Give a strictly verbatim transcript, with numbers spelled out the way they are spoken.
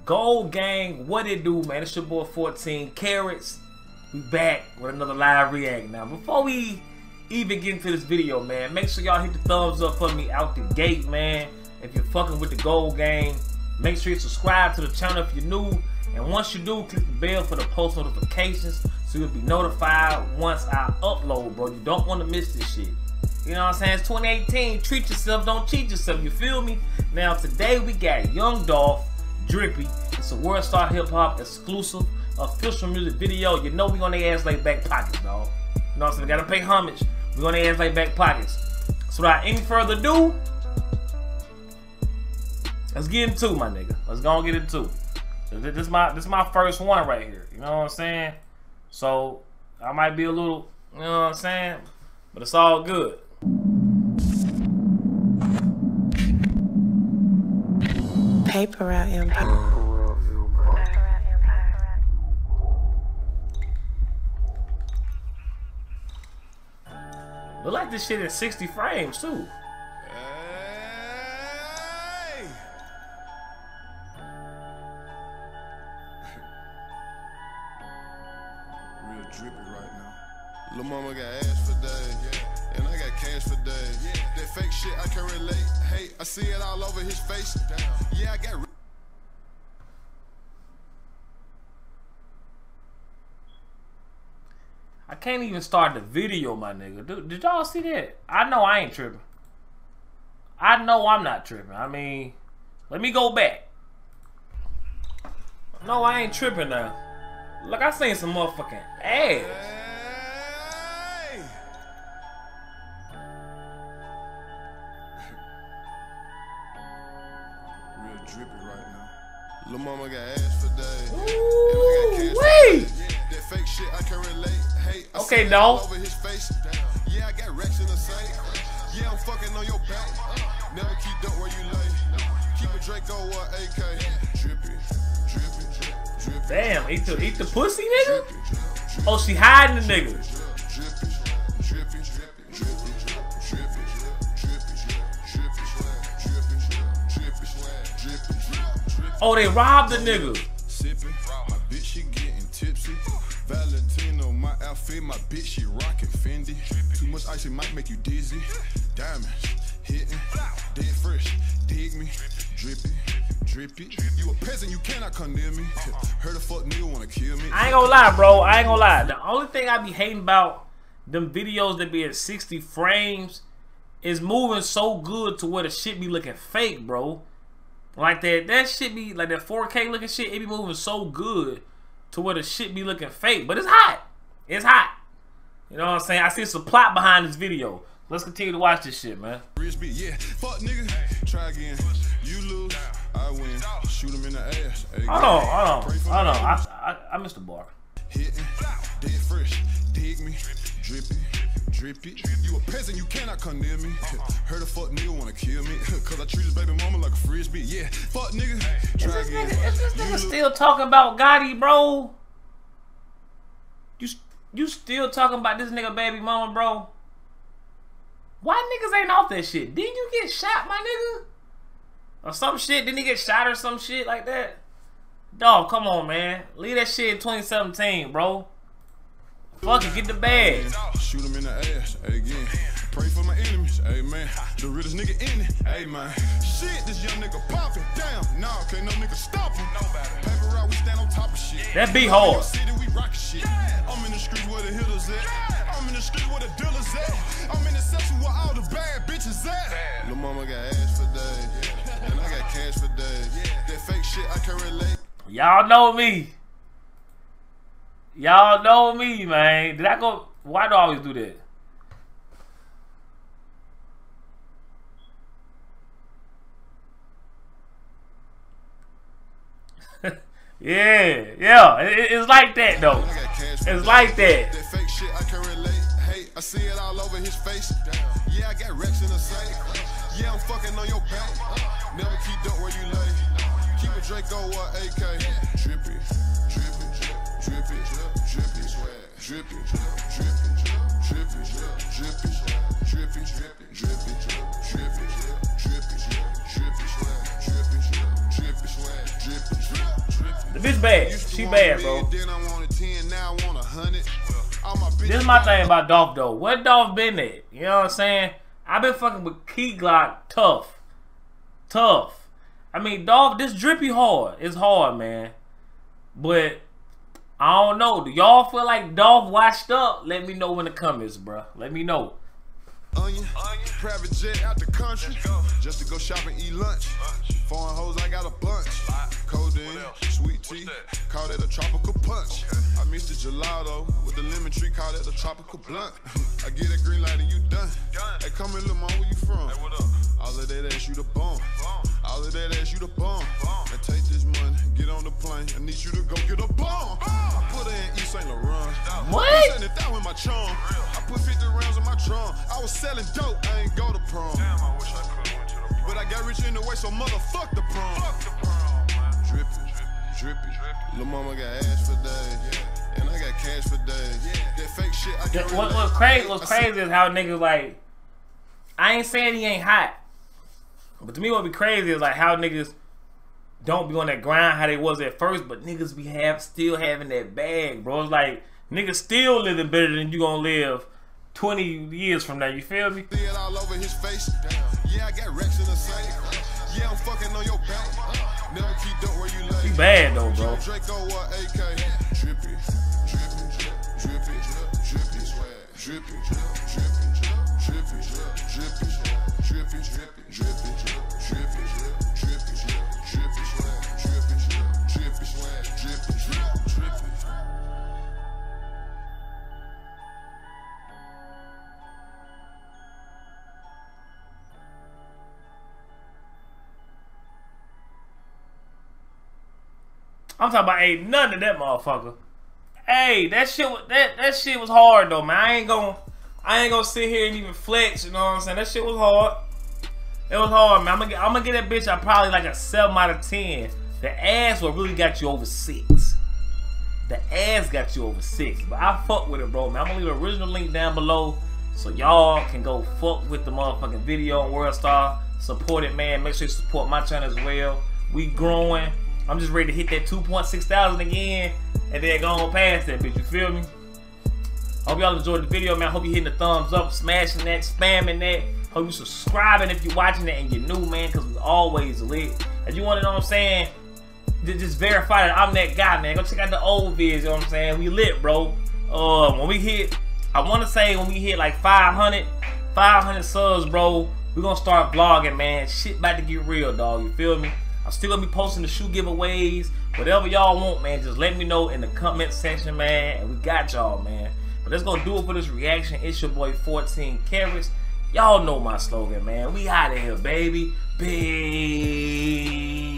Gold Gang, what it do, man? It's your boy fourteen Carrots. We back with another live react. Now, before we even get into this video, man, make sure y'all hit the thumbs up for me out the gate, man. If you're fucking with the Gold Gang, make sure you subscribe to the channel if you're new. And once you do, click the bell for the post notifications so you'll be notified once I upload, bro. You don't want to miss this shit. You know what I'm saying? It's twenty eighteen. Treat yourself, don't cheat yourself. You feel me? Now, today we got Young Dolph, Drippy. It's a World Star Hip Hop exclusive official music video. You know we on their ass like back pockets, dog. You know what I'm saying? We gotta pay homage. We on their ass like back pockets. So without any further ado, let's get into it, my nigga. Let's go and get into it. This is my this is my first one right here. You know what I'm saying? So I might be a little, you know what I'm saying? But it's all good. Paper Route Empire. Look like this shit in sixty frames too. Hey. Real drippy right now. Lil' mama got ass for days, yeah. And I got cash for days. Yeah. That fake shit I can relate. Hey, I see it all over his face. Damn. Yeah, I got. I can't even start the video, my nigga. Dude, did y'all see that? I know I ain't tripping. I know I'm not tripping. I mean, let me go back. No, I ain't tripping now. Look, I seen some motherfucking ass. Hey. Real drippy right now. Lil' mama got ass for days. Ooh, and I got cash wait. for days. That fake shit I can relate. Hey, I okay, see Dolph. over his face. Yeah, I got racks in the safe. Yeah, I'm fucking on your back. Never keep dope where you lay. Keep a Draco or A K. Drippy, drippy, drippy. Damn, eat the eat the pussy, nigga. Oh, she hiding the nigga. Oh, they robbed the nigga. Sipping, my bitch she getting tipsy. Valentino, my outfit, my bitch she rockin' Fendi. Too much ice it might make you dizzy. Diamonds hitting, dead fresh, dig me. Drippy, drippy. You a peasant, you cannot come near me. Heard a fuck nigga wanna kill me. I ain't gonna lie, bro. I ain't gonna lie. The only thing I be hating about them videos that be at sixty frames is moving so good to where the shit be looking fake, bro. Like that, that shit be like that four K looking shit. It be moving so good to where the shit be looking fake, but it's hot. It's hot. You know what I'm saying? I see some plot behind this video. Let's continue to watch this shit, man. Yeah, fuck nigga. Try again. You lose, I win. Shoot him in the ass. Hold on, hold on, hold on. I, I, I missed the bar. Hitting, dead fresh, dig me, drippy, drippy. You a peasant, you cannot come near me. Heard a fuck nigga wanna kill me, cause I treat his baby mama like a frisbee. Yeah, fuck nigga. Try Is this again. nigga, is this nigga still talking about Gotti, bro? You you still talking about this nigga baby mama, bro? Why niggas ain't off that shit? Didn't you get shot, my nigga? Or some shit? Didn't he get shot or some shit like that? Dog, come on, man. Leave that shit in twenty seventeen, bro. Fuck it, get the bag. Shoot him in the ass, again. Pray for my enemies, amen. The realest nigga in it, amen. Shit, this young nigga popping. Damn, nah, can't no nigga stop him. Paper route, we stand on top of shit. That be hard. We rock shit. I'm in the street where the hitters at. I'm in the street where the dealers at. I'm in the section where all the bad bitches at. Lil' mama got ass for days, and I got cash for days. That fake shit I can relate. Y'all know me. Y'all know me, man. Did I go? Why do I always do that? yeah, yeah. It, it's like that though. It's like that. That fake shit I can relate. Hey, I see it all over his face. Yeah, I got racks in the safe. Yeah, I'm fucking on your back. Never keep dope where you lay. Keep a Draco or A K. Drippy, drippy, drippy, drippy, drippy, drippy, drippy, drippy, drippy, drippy, drippy, drippy, drippy, drippy, drippy, drippy, drippy, drippy, drippy, drippy, bitch bad. She bad, bro. This is my thing about Dolph though. Where Dolph been at? You know what I'm saying? I've been fucking with Key Glock tough. Tough. I mean, Dolph, this Drippy hard. It's hard, man. But I don't know. Do y'all feel like Dolph washed up? Let me know in the comments, bro. Let me know. Onion, Onion, private jet out the country, just to go shop and eat lunch. Foreign hoes, I got a bunch. Codeine, sweet tea, call it a tropical punch. I mixed the gelato with the lemon tree, call it a tropical blunt. I get a green light and you done. Hey, come here, little mom, where you from? All of that ass, you the bomb. All of that ass, you the bomb. Now take this money, get on the plane. I need you to go get a bomb. I put her in East Saint Laurent. What? That with my charm. I put fifty rounds in my drum. I was selling dope, I ain't go to prom. Damn, I wish I could went to the prom. But I got rich in the way, so motherfuck the prom. Fuck the prom, man. Drippy, drippy, drippy. Lil' mama got ass for days, yeah. And I got cash for days. Yeah. That fake shit, I can't What, what's crazy, what's crazy is how niggas like, I ain't saying he ain't hot. But to me what be crazy is like how niggas don't be on that grind how they was at first, but niggas be have still having that bag, bro. It's like niggas still living better than you gonna live twenty years from now, you feel me? See it all over his face. Yeah, I got Rex in the safe. Yeah, I'm fucking on your back. Never keep dope where you lay. She bad though, bro. Draco or A K. Drippy, drippy, drippy, drippy, drippy, drippy, drippy, drippy, drippy, drippy, drippy. I'm talking about ain't none of that motherfucker. Hey, that shit was that that shit was hard though, man. I ain't gonna I ain't gonna sit here and even flex, you know what I'm saying? That shit was hard. It was hard, man. I'm gonna get, I'm gonna get that bitch I probably like a seven out of ten. The ass what really got you over six. The ass got you over six. But I fuck with it, bro, man. I'm gonna leave the original link down below so y'all can go fuck with the motherfucking video on World Star. Support it, man. Make sure you support my channel as well. We growing. I'm just ready to hit that two point six thousand again and then go on past that bitch, you feel me? Hope y'all enjoyed the video, man. Hope you hitting the thumbs up, smashing that, spamming that. Hope you subscribing if you're watching it and you're new, man, because we always lit. If you want to know what I'm saying, just verify that I'm that guy, man. Go check out the old vids, you know what I'm saying? We lit, bro. Uh, when we hit, I want to say when we hit like five hundred, five hundred subs, bro, we're going to start vlogging, man. Shit about to get real, dog. You feel me? I'm still gonna be posting the shoe giveaways. Whatever y'all want, man, just let me know in the comment section, man. And we got y'all, man. But that's gonna do it for this reaction. It's your boy fourteen Carats. Y'all know my slogan, man. We out of here, baby. Peace.